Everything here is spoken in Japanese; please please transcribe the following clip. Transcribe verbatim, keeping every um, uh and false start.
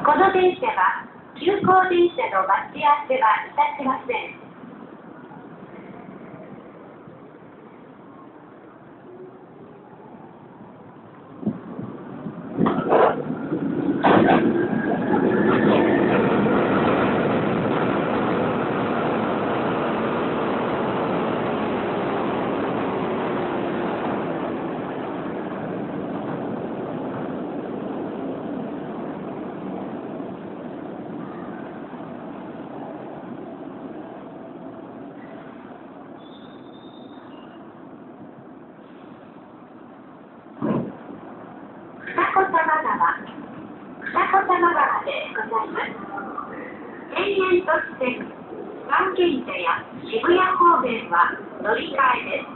この電車は急行電車の待ち合わせはいたしません。二子玉川、二子玉川でございます。田園都市線、三軒茶屋、渋谷方面は乗り換えです。